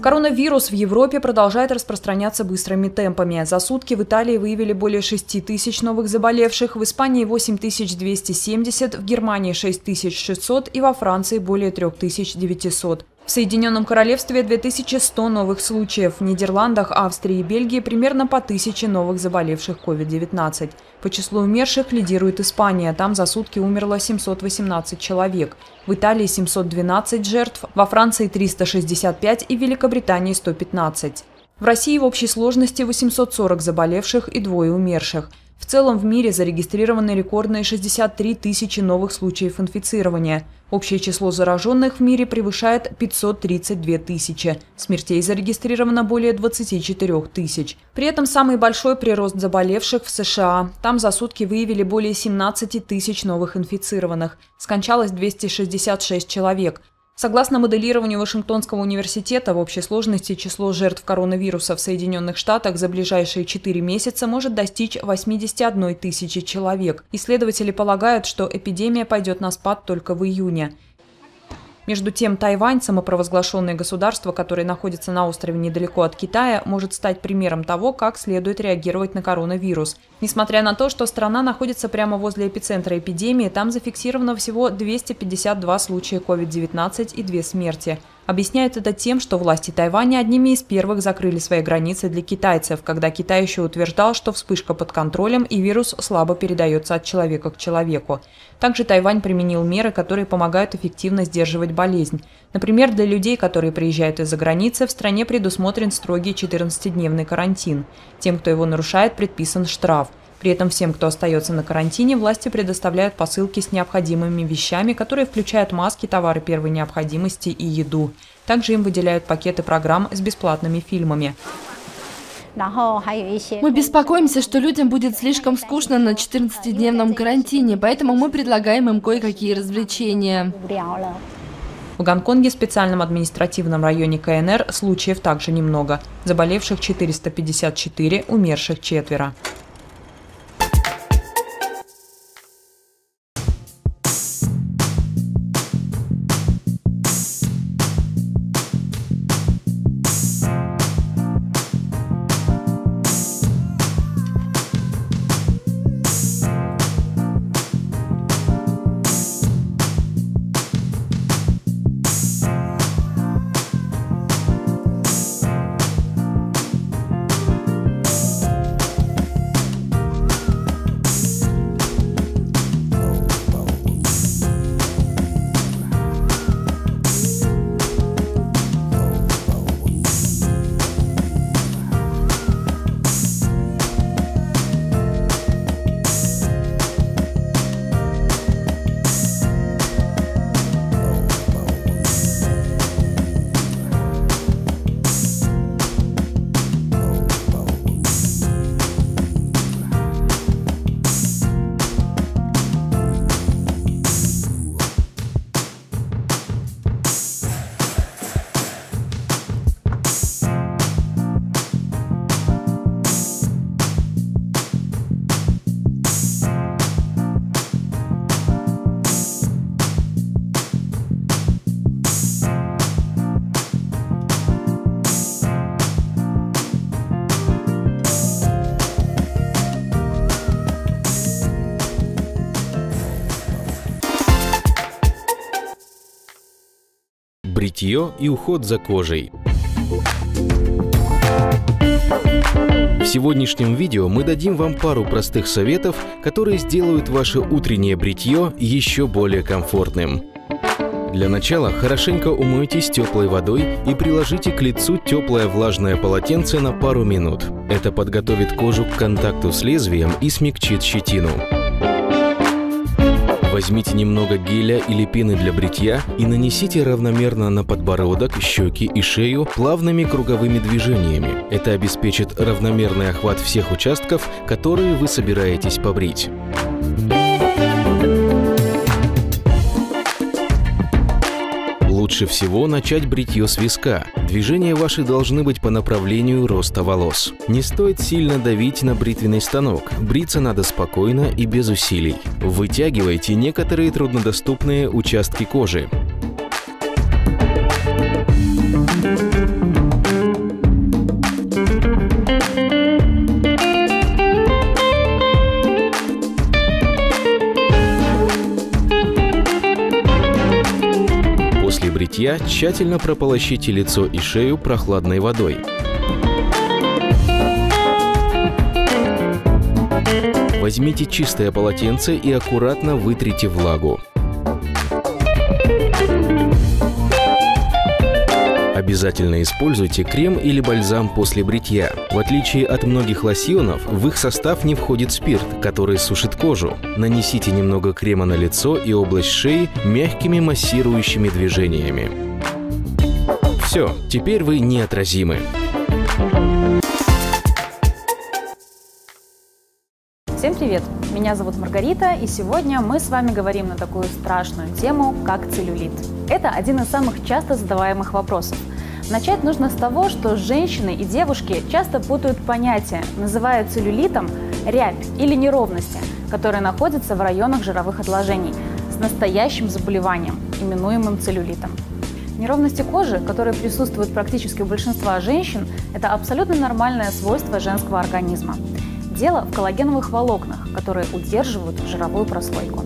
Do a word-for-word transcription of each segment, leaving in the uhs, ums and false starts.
Коронавирус в Европе продолжает распространяться быстрыми темпами. За сутки в Италии выявили более шести тысяч новых заболевших, в Испании восемь тысяч двести семьдесят, в Германии шесть тысяч шестьсот и во Франции более трёх тысяч девятисот. В Соединенном Королевстве две тысячи сто новых случаев, в Нидерландах, Австрии и Бельгии примерно по тысяче новых заболевших ковид девятнадцать. По числу умерших лидирует Испания, там за сутки умерло семьсот восемнадцать человек. В Италии семьсот двенадцать жертв, во Франции триста шестьдесят пять и в Великобритании сто пятнадцать. В России в общей сложности восемьсот сорок заболевших и двое умерших. В целом в мире зарегистрированы рекордные шестьдесят три тысячи новых случаев инфицирования. Общее число зараженных в мире превышает пятьсот тридцать две тысячи. Смертей зарегистрировано более двадцати четырёх тысяч. При этом самый большой прирост заболевших в США. Там за сутки выявили более семнадцати тысяч новых инфицированных. Скончалось двести шестьдесят шесть человек. Согласно моделированию Вашингтонского университета, в общей сложности число жертв коронавируса в Соединенных Штатах за ближайшие четыре месяца может достичь восьмидесяти одной тысячи человек. Исследователи полагают, что эпидемия пойдет на спад только в июне. Между тем, Тайвань, самопровозглашенное государство, которое находится на острове недалеко от Китая, может стать примером того, как следует реагировать на коронавирус. Несмотря на то, что страна находится прямо возле эпицентра эпидемии, там зафиксировано всего двести пятьдесят два случая ковид девятнадцать и две смерти. Объясняют это тем, что власти Тайваня одними из первых закрыли свои границы для китайцев, когда Китай еще утверждал, что вспышка под контролем и вирус слабо передается от человека к человеку. Также Тайвань применил меры, которые помогают эффективно сдерживать болезнь. Например, для людей, которые приезжают из-за границы, в стране предусмотрен строгий четырнадцатидневный карантин. Тем, кто его нарушает, предписан штраф. При этом всем, кто остается на карантине, власти предоставляют посылки с необходимыми вещами, которые включают маски, товары первой необходимости и еду. Также им выделяют пакеты программ с бесплатными фильмами. Мы беспокоимся, что людям будет слишком скучно на четырнадцатидневном карантине, поэтому мы предлагаем им кое-какие развлечения. В Гонконге, в специальном административном районе ка эн эр, случаев также немного. Заболевших четыреста пятьдесят четыре, умерших четверо. Бритье и уход за кожей. В сегодняшнем видео мы дадим вам пару простых советов, которые сделают ваше утреннее бритье еще более комфортным. Для начала хорошенько умойтесь теплой водой и приложите к лицу теплое влажное полотенце на пару минут. Это подготовит кожу к контакту с лезвием и смягчит щетину. Возьмите немного геля или пены для бритья и нанесите равномерно на подбородок, щеки и шею плавными круговыми движениями. Это обеспечит равномерный охват всех участков, которые вы собираетесь побрить. Лучше всего начать бритье с виска. Движения ваши должны быть по направлению роста волос. Не стоит сильно давить на бритвенный станок. Бриться надо спокойно и без усилий. Вытягивайте некоторые труднодоступные участки кожи. бритья тщательно прополощите лицо и шею прохладной водой. Возьмите чистое полотенце и аккуратно вытрите влагу. Обязательно используйте крем или бальзам после бритья. В отличие от многих лосьонов, в их состав не входит спирт, который сушит кожу. Нанесите немного крема на лицо и область шеи мягкими массирующими движениями. Все, теперь вы неотразимы. Всем привет! Меня зовут Маргарита, и сегодня мы с вами говорим на такую страшную тему, как целлюлит. Это один из самых часто задаваемых вопросов. Начать нужно с того, что женщины и девушки часто путают понятия, называя целлюлитом рябь или неровности, которые находятся в районах жировых отложений, с настоящим заболеванием, именуемым целлюлитом. Неровности кожи, которые присутствуют практически у большинства женщин, это абсолютно нормальное свойство женского организма. Дело в коллагеновых волокнах, которые удерживают жировую прослойку.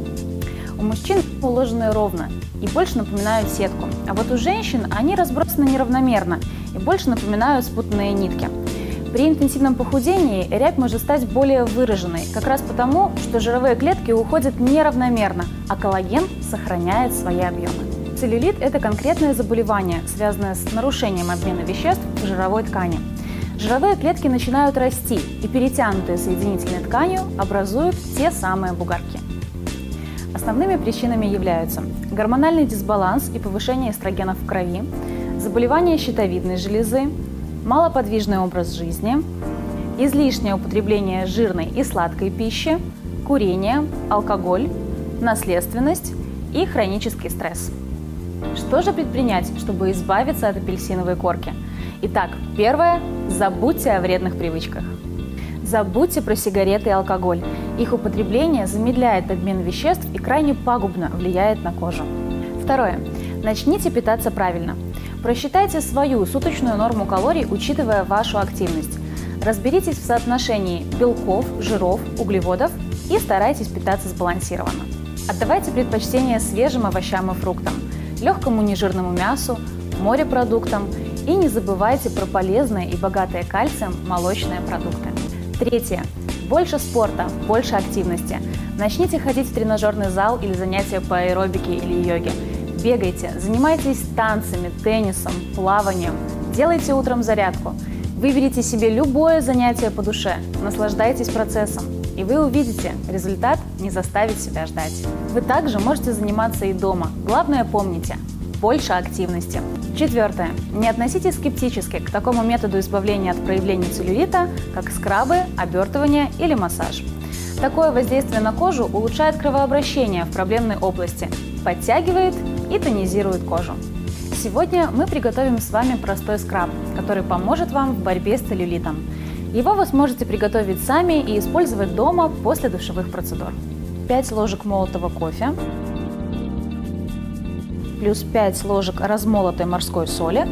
У мужчин уложены ровно и больше напоминают сетку, а вот у женщин они разбросаны неравномерно и больше напоминают спутанные нитки. При интенсивном похудении рябь может стать более выраженной, как раз потому, что жировые клетки уходят неравномерно, а коллаген сохраняет свои объемы. Целлюлит – это конкретное заболевание, связанное с нарушением обмена веществ в жировой ткани. Жировые клетки начинают расти, и перетянутые соединительной тканью образуют те самые бугорки. Основными причинами являются гормональный дисбаланс и повышение эстрогенов в крови, заболевание щитовидной железы, малоподвижный образ жизни, излишнее употребление жирной и сладкой пищи, курение, алкоголь, наследственность и хронический стресс. Что же предпринять, чтобы избавиться от апельсиновой корки? Итак, первое – забудьте о вредных привычках. Забудьте про сигареты и алкоголь. Их употребление замедляет обмен веществ и крайне пагубно влияет на кожу. Второе. Начните питаться правильно. Просчитайте свою суточную норму калорий, учитывая вашу активность. Разберитесь в соотношении белков, жиров, углеводов и старайтесь питаться сбалансированно. Отдавайте предпочтение свежим овощам и фруктам, легкому нежирному мясу, морепродуктам и не забывайте про полезные и богатые кальцием молочные продукты. Третье. Больше спорта, больше активности. Начните ходить в тренажерный зал или занятия по аэробике или йоге. Бегайте, занимайтесь танцами, теннисом, плаванием. Делайте утром зарядку. Выберите себе любое занятие по душе. Наслаждайтесь процессом. И вы увидите, результат не заставит себя ждать. Вы также можете заниматься и дома. Главное помните – больше активности. Четвертое. Не относитесь скептически к такому методу избавления от проявлений целлюлита, как скрабы, обертывание или массаж. Такое воздействие на кожу улучшает кровообращение в проблемной области, подтягивает и тонизирует кожу. Сегодня мы приготовим с вами простой скраб, который поможет вам в борьбе с целлюлитом. Его вы сможете приготовить сами и использовать дома после душевых процедур. пять ложек молотого кофе, плюс пять ложек размолотой морской соли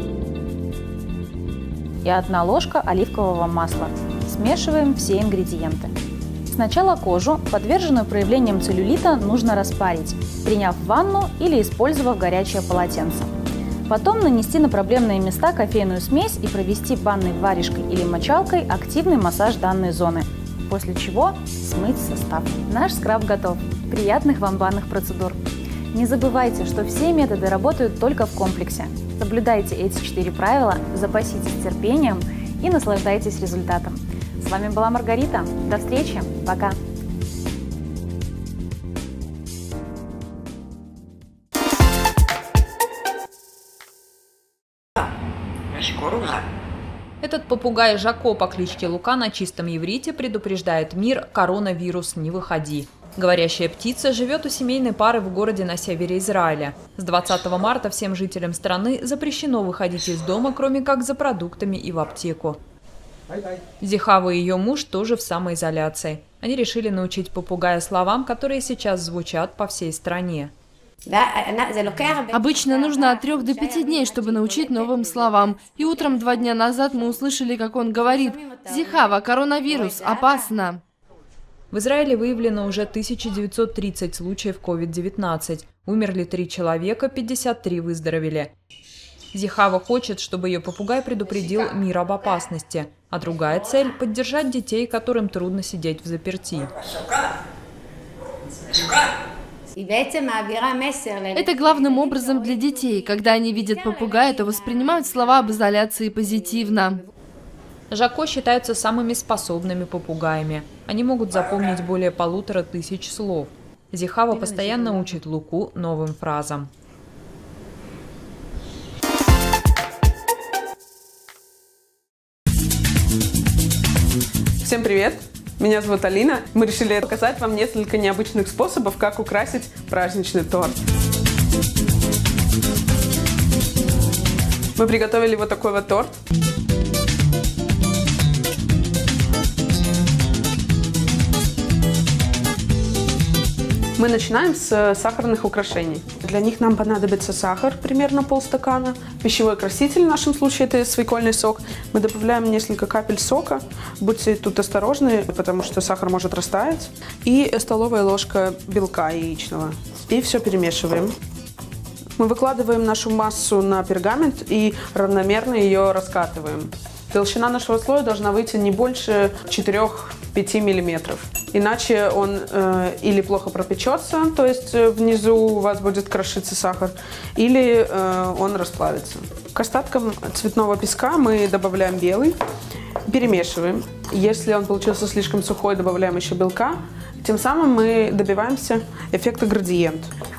и одна ложка оливкового масла. Смешиваем все ингредиенты. Сначала кожу, подверженную проявлениям целлюлита, нужно распарить, приняв ванну или использовав горячее полотенце. Потом нанести на проблемные места кофейную смесь и провести банной варежкой или мочалкой активный массаж данной зоны, после чего смыть состав. Наш скраб готов. Приятных вам банных процедур! Не забывайте, что все методы работают только в комплексе. Соблюдайте эти четыре правила, запаситесь терпением и наслаждайтесь результатом. С вами была Маргарита. До встречи. Пока. Этот попугай Жако по кличке Лука на чистом иврите предупреждает мир: коронавирус, не выходи. Говорящая птица живет у семейной пары в городе на севере Израиля. С двадцатого марта всем жителям страны запрещено выходить из дома, кроме как за продуктами и в аптеку. Зихава и ее муж тоже в самоизоляции. Они решили научить попугая словам, которые сейчас звучат по всей стране. Обычно нужно от трех до пяти дней, чтобы научить новым словам. И утром два дня назад мы услышали, как он говорит: «Зихава, коронавирус, опасно». В Израиле выявлено уже тысяча девятьсот тридцать случаев ковид девятнадцать. Умерли три человека, пятьдесят три выздоровели. Зихава хочет, чтобы ее попугай предупредил мир об опасности, а другая цель – поддержать детей, которым трудно сидеть в заперти. Это главным образом для детей. Когда они видят попугая, то воспринимают слова об изоляции позитивно. Жако считаются самыми способными попугаями. Они могут запомнить более полутора тысяч слов. Зихава постоянно учит Луку новым фразам. Всем привет! Меня зовут Алина. Мы решили показать вам несколько необычных способов, как украсить праздничный торт. Мы приготовили вот такой вот торт. Мы начинаем с сахарных украшений. Для них нам понадобится сахар, примерно полстакана, пищевой краситель, в нашем случае это свекольный сок. Мы добавляем несколько капель сока, будьте тут осторожны, потому что сахар может растаять. И столовая ложка белка яичного. И все перемешиваем. Мы выкладываем нашу массу на пергамент и равномерно ее раскатываем. Толщина нашего слоя должна выйти не больше четырёх-пяти миллиметров. Иначе он э, или плохо пропечется, то есть внизу у вас будет крошиться сахар, или э, он расплавится. К остаткам цветного песка мы добавляем белый, перемешиваем. Если он получился слишком сухой, добавляем еще белка. Тем самым мы добиваемся эффекта градиент.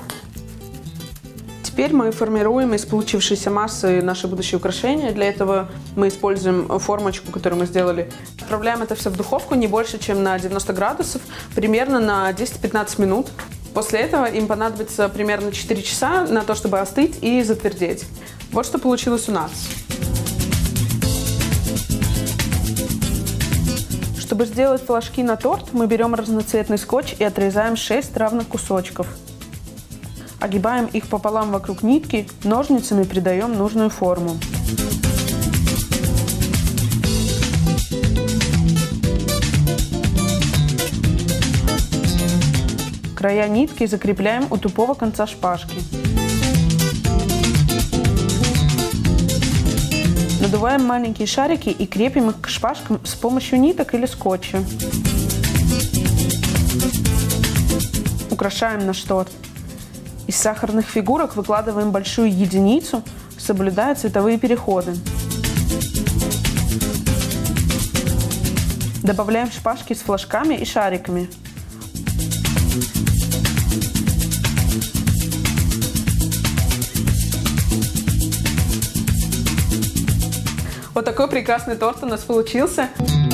Теперь мы формируем из получившейся массы наши будущие украшения. Для этого мы используем формочку, которую мы сделали. Отправляем это все в духовку не больше, чем на девяносто градусов, примерно на десять-пятнадцать минут. После этого им понадобится примерно четыре часа на то, чтобы остыть и затвердеть. Вот что получилось у нас. Чтобы сделать флажки на торт, мы берем разноцветный скотч и отрезаем шесть равных кусочков. Огибаем их пополам вокруг нитки, ножницами придаем нужную форму. Края нитки закрепляем у тупого конца шпажки. Надуваем маленькие шарики и крепим их к шпажкам с помощью ниток или скотча. Украшаем наш торт. Из сахарных фигурок выкладываем большую единицу, соблюдая цветовые переходы. Добавляем шпажки с флажками и шариками. Вот такой прекрасный торт у нас получился.